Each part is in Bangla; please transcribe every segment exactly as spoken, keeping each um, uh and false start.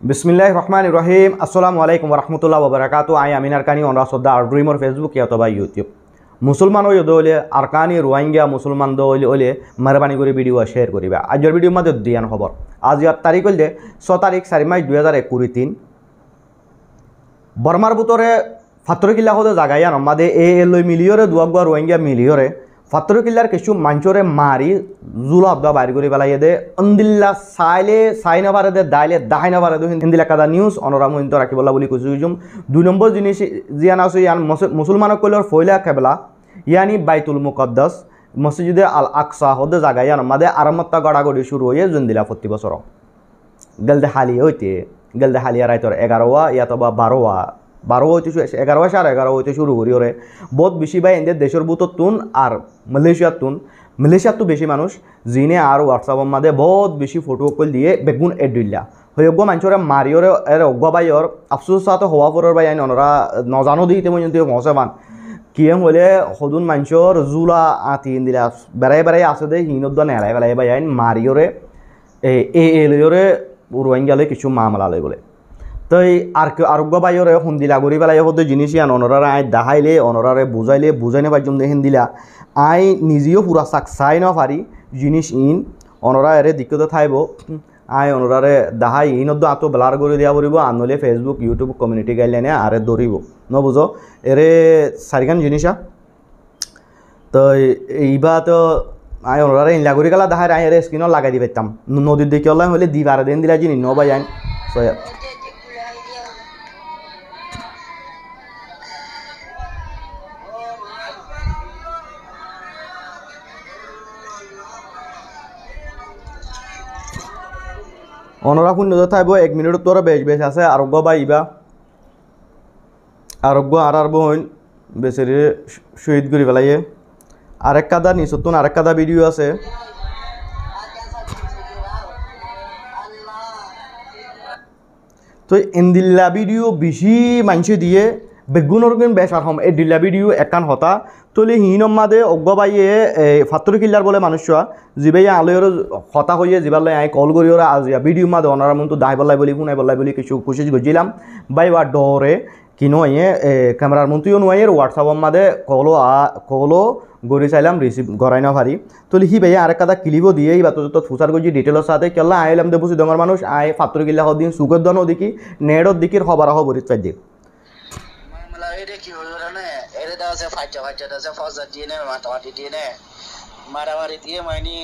বিসমিল্লাহির রহমানির রহিম। আসসালামু আলাইকুম ওরহমতুল্লাহ ওবরাকাতু। আই আমিন আরকানি অনরা সদ্দা আর ড্রিমর ফেসবুক অথবা ইউটিউব মুসলমান ওই দলে আরকানি রোহিঙ্গা মুসলমান দলে ওলে মেহরবানি করে ভিডিও শেয়ার করিবা। আজর ভিডিওর মধ্যে দিয়ান খবর আজ ইয়ার তারিখ হইলে ছ তারিখ চারি মাস দুই হাজার একুশ তিন বর্মার বুতরে ফাত্তর কিল্লা হতে জাগাইয়ান আমাদের এ এলই মিলিয়রে দুয়াগুয়া রোহিঙ্গা মিলিয়রে ফাত্তর কিল্লার কিছু মাঞ্চরে মারি জুল আবদা বাইর করে পেলাই দে অন্দিল্লা চাইলে চাই নাপারে দে দাইলে দাহাই নাপারে দে হিন্দিলা কাদা নিউজ অনরাম হিন্ত রাখিবলা বলি কৈছো জুম দুই নম্বর জিনিস জিয়ান আছে ইয়ান মুসলমানক কইলর ফয়লা কেবলা ইয়ানি বাইতুল মুকদ্দাস মসজিদে আল আকসা হদে জাগাইয়ান আমাদের আরামত্তা গড়াগড়ি শুরু হয়ে জুন্দিলা প্রতি বছর গেলদে হালি হইতে গেলদে হালিয়া রাইতর এগারোয়া ইয়াতবা বারোয়া বারো হইতে এগারোয়া সাড়ে এগারো হইতে শুরু করি ওরে বহুত বেশি ভাই এদের দেশের বুতর তুন আর মালয়েশিয়ার তুন মালয়েশিয়ার তো বেশি মানুষ জিনে আর হোয়াটসঅ্যাপের মাঝে বহুত বেশি ফটো কল দিয়ে বেগুন এড দিলা হয়জ্ঞ মানুষরে মারিওরে এর অজ্ঞ বাইর আফসোস সাথে হওয়া পরের বাই আইন অনরা নজানো দিতে পর্যন্ত মহসেবান কিয়ে হলে সদুন মানুষের জুলা আতি দিলা বেড়াই বেড়াই আছে দে হিনত নেড়াই বেড়াই বাই আইন মারিওরে এ এলরে রোহিঙ্গালে কিছু মামলা লই বলে তো এই আর আরোগ্য বাইরে সন্দিলা করি পেলাই হতে জিনিস ইয়ান অনরারে আই দেখাইলে অনরারে বুঝাইলে বুঝাই না পারজম দেখেন দিলা আই নিজেও পুরা চাক চাই না পারি জিনিস ইন অনরা এরে দিকতে থাইব আই অনরারে দেখাই ইনত আতো ব্লার করে দিয়া পড়ব আনলে ফেসবুক ইউটিউব কমিউনিটি গাইডলাইনে আরে ধরিব নবুঝ এরে চারিখান জিনিসা তো এইবা তো আই অনরারে ইনলা করি গেলা দেখাই আই এর স্ক্রিনও লাগাই দি পাইতাম নদীর দিকে ওলাই হলে দি বারে দিন দিলা জিনিস নবাই আইন অনরা শূন্য থাকব এক মিনিট তোর বেশ বেশ আছে আরোগ্য বা ইবা আরোগ্য আর আরব হইন বেচারি শহীদ করে পেলাইয়ে আরেক কাদা নিচতন আরেক কাদা ভিডিও আছে তো এন্দিল্লা ভিডিও বেশি মানুষে দিয়ে বেগুনের কিন্তু বেশ আর হম এই ডিল্লা ভিডিও একান হতা তলে হিনম মাদে অজ্ঞ বাইয়ে ফাত্তর কিল্লার বলে মানুষ যিবাই আলয়র হতা হয়ে যাবার আই কল করি ওরা আজ ভিডিও মাদে অনার মতো দায় বলাই বলি শুনাই বলাই বলি কিছু কোশিশ করছিলাম বাই বা ডরে কিনো আইয়ে ক্যামেরার মন্ত্রীও নোয়াইয়ের হোয়াটসঅ্যাপের মাদে কলো কলো গড়ি চাইলাম রিসিভ করাই না পারি তলে হি ভাইয়া আরেক কাদা কিলিব দিয়ে বা তো ফুচার করছি ডিটেলর সাথে কেলা আইলাম দেবো সিদঙ্গর মানুষ আই ফাত্তর কিল্লা হদিন সুখের দনও দেখি নেড়র দিকির খবর আহ বরিত চাই দিয়ে ফাইজা ফাইজা আছে ফজা দিয়ে নে মাতামাতি দিয়ে নে মারামারি দিয়ে মাইনি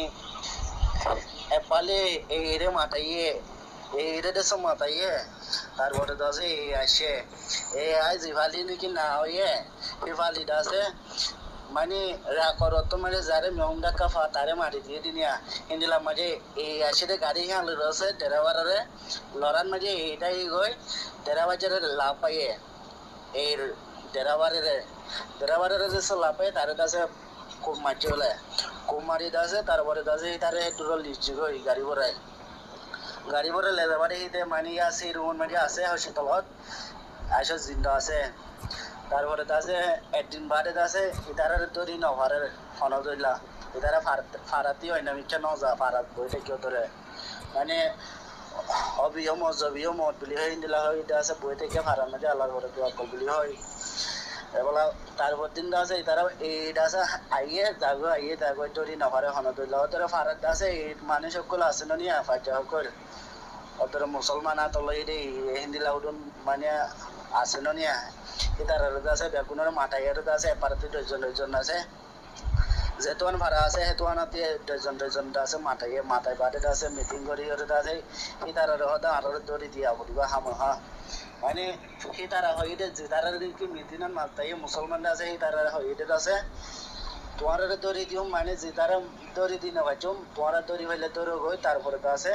এপালে এই রে মাতাইয়ে এই রে দেশ মাতাইয়ে তারপরে দাসে এই আসে এই আই জিভালি নাকি না হইয়ে ফিফালি দাসে মানে রাকরত মানে যারে মেউন্ডা কাফা তারে মারি দিয়ে দিনিয়া ইন্দিলা মাঝে এই আসে গাড়ি হাল রসে ড্রাইভারে লরান মাঝে এইটাই গই ড্রাইভারের লাভ পাইয়ে এই ড্রাইভারের ড্রাইভারের যে লাভ পাই তার কাছে খুব মারছে বলে খুব মারি দাসে তারপরে দাসে তারে দূর লিচি গই গাড়ি ভরাই গাড়ি ভরে লে যাবারে হিতে মানি আছে রুমন মাঝে আছে হসপিটালত আসে জিন্দা আছে তারপরে দাসে একদিন বাদে দাসে ইতারের দড়ি নভারের ফোন ধরলা ইতারে ফারাতি হয় না মিথ্যা নজা ফারাত বইটা কেউ ধরে মানে অবিয় মজবিয় মত বুলি হয় দিলা হয় দাসে বই থেকে ফারার মাঝে আল্লাহর ঘরে দোয়া কল বুলি হয় এবেলা তারপর দিন দাসে তারা এই দাসে আইয়ে যাগো আইয়ে যাগো দড়ি নভারে ফোন ধরলা ওদের ফারাত দাসে এই মানুষ সকল আছে না নিয়া ফাইটা সকল ওদের মুসলমান আতলই রে হিন্দিলা উডন মানে আছে না নিয়া ইতার আছে বেগুনের মাথাইয়ের আছে এপারাতে দুইজন দুইজন আছে যেতুয়ান ভাড়া আছে হেতুয়ানাতে দুইজন দুইজন আছে মাথাইয়ে মাথায় বাদে আছে মিটিং করি আছে ইতার হদা আর দড়ি দিয়া বলিবা হাম হা মানে ইতারা হইতে জিতারা কি মিটিনান মাথাইয়ে মুসলমান আছে ইতারা হইতে আছে তোমার দড়ি দিও মানে জিতারা দড়ি দিনে ভাইজম তোমার দড়ি হইলে দড়ি গই তারপরে আছে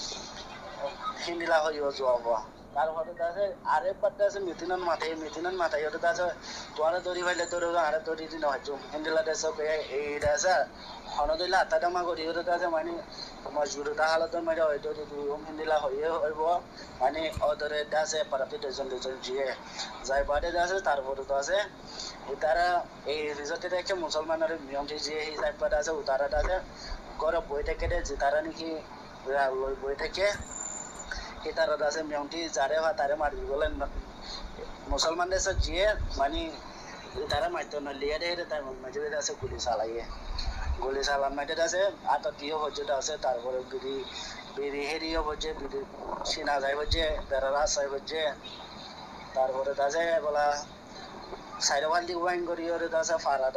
হিন্দিলা হইও যাওয়া তারপরে আছে আরেক পাট্টা আছে মিথিনান মাথায় মিথিনান মাথায় ওটা আছে তোমার দড়ি ভাইলে তোর আরে দড়ি দিন হয়তো হিন্দিলা দেশ এইটা আছে হনদিলা আটাটামা করি ওটা আছে মানে মজবুরতা হালত মানে হয়তো হিন্দিলা হয়ে হইব মানে ওদরে আছে পারাতে দুজন দুজন জিয়ে যাই বাদে আছে তারপরে তো আছে তারা এই রিজর্টে দেখে মুসলমানের নিয়ম যে এই যাই পাটা আছে উতারাটা আছে করে বই থেকে যে তারা নাকি বই থেকে ইতারা আছে মেউন্টি যারে বা তারে মারি বলেন মুসলমান দেশে জিয়ে মানে তারা মারতো না লিয়ে দেয় তার মাঝে আছে গুলি চালাইয়ে গুলি চালান মাইতে আছে আততীয় হজ্জটা আছে তারপরে বিড়ি বিড়ি হেরিও হচ্ছে বিড়ি সিনা যায় হচ্ছে বেড়া রাস্তায় হচ্ছে তারপরে আছে বলা সাইড ওয়ান দিকে ওয়াইন করি ওরে আছে ফারা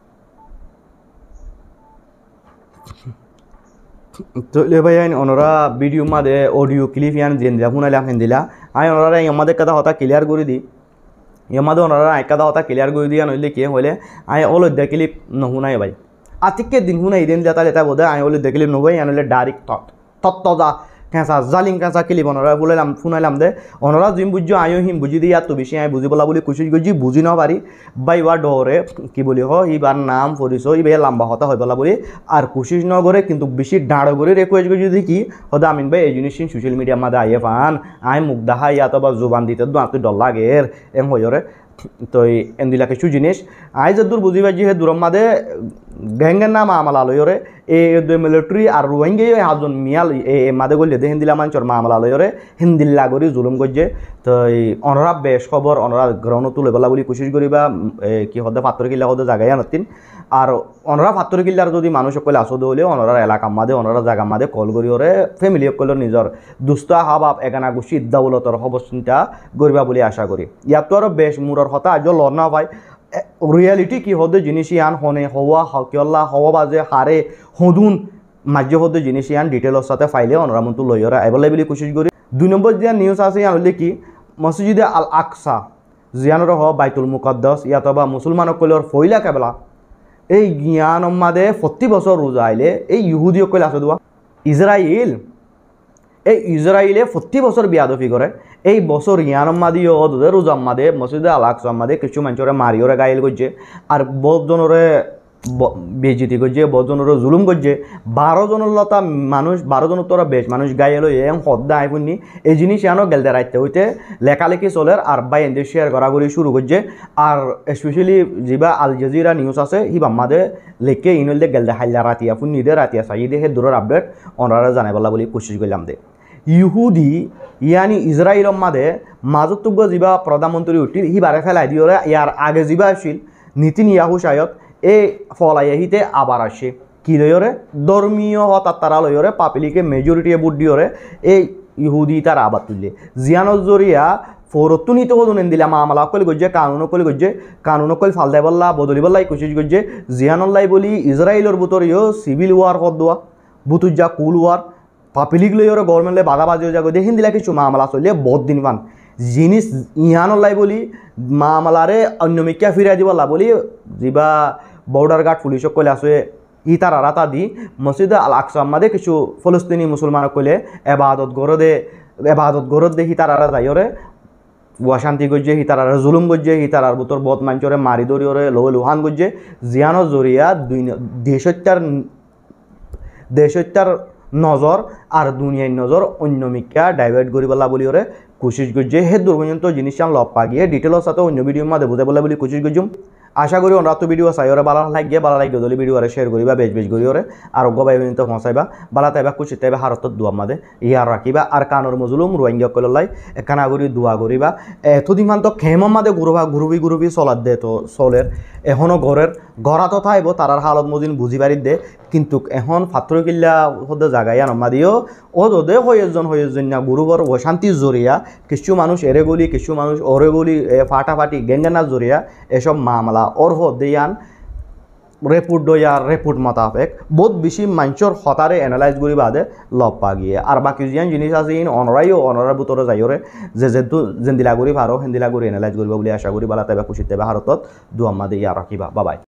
তো le ভাই আইন ওনরা ভিডিও মাদে অডিও ক্লিপ ইয়ান জেন দিলা শুনাইলাম হিন্দিলা আই ওনরা আমাদের কথা কথা ক্লিয়ার করে দি আমাদের ওনরা এক কথা কথা ক্লিয়ার করে দিয়া নইলে কি হইলে আই অল দ্য ক্লিপ নহুনাই ভাই আতিকে দিন হুনাই দিন দিলা তাহলে তা বোধ আই অল দ্য ক্লিপ নহই আনলে ডাইরেক্ট থট তত্তজা কেঁচা জালিং কেঁচা ক্লিপ ওনরা বলাইলাম শুনাইলাম দে ওনরা জিম বুঝছো আইও হিম বুঝি দিয়া তো বেশি আই বুঝি বলা বলি কুশিশ গজি বুঝি না পারি বাই বা ডরে কি বলি হ ইবার নাম পরিচয় ইবে লম্বা হতা হয় বলা বলি আর কুশিশ ন করে কিন্তু বেশি ডাঁড় করে রিকোয়েস্ট গজি দেখি হদা আমিন ভাই এই জিনিস সোশ্যাল মিডিয়া মাদে আইয়ে পান আই মুখ দেখা ইয়াত বা জোবান দিতে দো আত ডর লাগের এম হইরে তো এন্দিলা কিছু জিনিস আই যে দূর বুঝিবা যে দূরম মাদে গ্যাঙ্গের নাম আমলা লয়রে এ মিলিটারি আর রোহিঙ্গে হাজন মিয়াল এ মাদে গলে দে হিন্দিলা মাঞ্চর মামলা লয়রে হিন্দিল্লা করি জুলুম গজ্জে তো অনরা বেশ খবর অনরা গ্রহণ তুলে বেলা বলি কোশিশ করিবা কি হদে পাত্র কিল্লা হদে জায়গায় আনতিন আর অনরা পাত্র কিল্লার যদি মানুষ সকলে আসতে হলে অনরার এলাকা মাদে অনরা জায়গা মাদে কল করি ওরে ফ্যামিলি সকলের নিজের দুস্থ হাবাব একানা গুছি ইদ্দাউলতর খবর চিন্তা করিবা বলে আশা করি ইয়াতো আরো বেশ মূরর হতা আজ লড় না ভাই রিয়ালিটি কি হদে জিনিস ইয়ান হনে হওয়া হকিয়ল্লা হওয়া বাজে হারে হদুন মাঝে হদে জিনিস ইয়ান ডিটেলর সাথে ফাইলে অনরা মতো লইরা অ্যাভেলেবলি কোশিশ করি দুই নম্বর যে নিউজ আছে ইয়ান হলে কি মসজিদে আল আকসা জিয়ানর হ বাইতুল মুকদ্দাস ইয়াতবা মুসলমান সকলের ফইলা কেবলা এই জ্ঞান মাদে প্রতি বছর রোজা আইলে এই ইহুদি সকলে আছে দোয়া ইসরায়েল এই ইসরায়েলে প্রতি বছর বিয়াদফি করে এই বছর ইয়ানম্মাদিও ওদের রোজাম্মাদে মসজিদে আল আকসাম্মাদে কিছু মানুষরে মারিওরে গাইল করছে আর বহুজনরে বেজিতি করছে বহুজনরে জুলুম করছে বারো জনের লতা মানুষ বারো জনের তোরা বেশ মানুষ গাইল এম হদ্দা আইফুনি এই জিনিস ইয়ানো গেলতে রাখতে হইতে লেখালেখি চলের আর বাই এনদের শেয়ার করা করি শুরু করছে আর স্পেশালি যেবা আল জাজিরা নিউজ আছে হিবাম্মাদে লেখে ইনলদে গেলতে হাইলা রাতিয়া ফুনি দে রাতিয়া চাই দে সেই দূরের আপডেট ওনারা জানাই বলা বলি কোশিশ করলাম দে ইহুদি ইয়ানি ইসরায়েলের মাঝে মাজতব্য যা প্রধানমন্ত্রী উঠিল সিবারে ফেলাই দিয়ে ইয়ার আগে যা আসছিল নীতিন ইয়াহু সায়ত এই ফলাই আহিতে আবার আসে কি লয়রে ধর্মীয় হতার তারা লয়রে পাপিলিকে মেজরিটি ভোট দিয়রে এই ইহুদি তারা আবার তুললে জিয়ানোর জরিয়া ফৌরত্ব নিতে হতো দিলে মামলা কল গজ্জে কানুন কল গজ্জে কানুন কল ফালদাই বললা বদলি বললাই কোশিশ গজ্জে জিয়ানল্লাই বলি ইসরায়েলের বুতরিও সিভিল ওয়ার হদোয়া বুতুজা কুল ওয়ার পাপিলিক লইরে গভর্নমেন্টে বাধা বাজিও যাগো দেখেন দিলা কিছু মামলা চলিয়ে বহুত দিন পান জিনিস ইহানলাই বলি মামলারে অন্যমিকা ফিরাই দিবলা বলি যা বর্ডার গার্ড পুলিশ কলে আসে ই তারা রাতা দি মসজিদে আল আকসা মাদে কিছু ফলস্তিনি মুসলমান কলে এবাদত গরদে এবাদত গরদ দেখি তারা যাইরে ওয়াশান্তি গজ্জে হি তারা জুলুম গজ্জে হি তারার বুতর বদ মাঞ্চরে মারি দরিয়রে লো লুহান গজ্জে জিয়ানোর জরিয়া দুই দেশত্যার দেশত্যার নজর আর দুনিয়ার নজর অন্যমিকা ডাইভার্ট করি বলা বলি ওরে কোশিশ করছে হে দূর পর্যন্ত জিনিস লপ পা গিয়ে ডিটেলর সাথে অন্য ভিডিওর মাঝে বুঝে বলা বলি কোশিশ করছুম আশা করি ওরা তো ভিডিও চাই ওরা বালা লাগিয়ে বালা লাগিয়ে দলি ভিডিও শেয়ার করিবা বেশ বেশ করি ওরে আর গবাই তো পৌঁছাইবা বালা তাইবা খুশি তাইবা হারতত দোয়া মাদে ইয়ার রাখিবা আর কানোর মজলুম রোহিঙ্গা কলাই একানা করি দোয়া করিবা এতদিন তো খেমর মাদে ঘুরবা ঘুরবি ঘুরবি চলার দে তো চলের এখনও ঘরের গড়া তো থাইব তারার হালত মজিন বুঝি পারিত দে কিন্তু এখন ফাত্র কিল্লা হতে জাগাইয়া নমাদিও ও দে হয়েজন হয়েজন না গুরুবর অশান্তির জরিয়া কিছু মানুষ এরে গলি কিছু মানুষ ওরে গলি ফাটাফাটি গেঙ্গেনার জরিয়া এসব মামলা ওর হদেয়ান রেপুট দয়ার রেপুট মোতাবেক বহুত বেশি মানুষের হতারে এনালাইজ করি বাদে লব পা গিয়ে আর বাকি যিন জিনিস আছে ইন অনরাইও অনরার বুতরে যাইরে যে যেহেতু যেন্দিলা করি পারো হেন্দিলা করি এনালাইজ করিব বলে আশা করি বালা তাইবা খুশি তাইবা হারতত দু আমাদের ইয়া রাখিবা বাবাই।